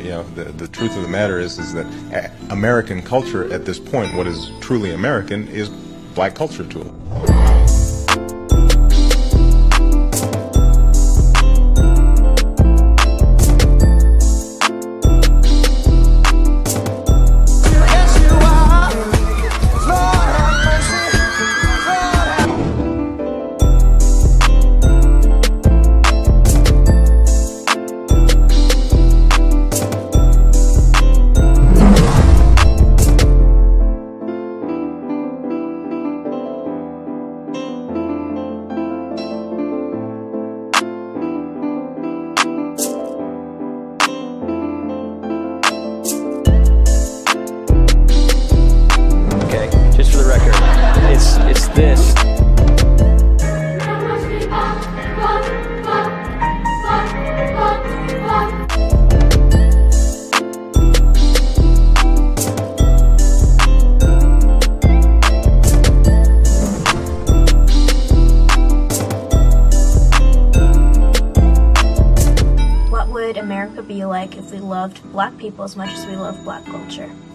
The truth of the matter is that American culture at this point, what is truly American, is black culture to them. Just for the record, it's this. What would America be like if we loved black people as much as we love black culture?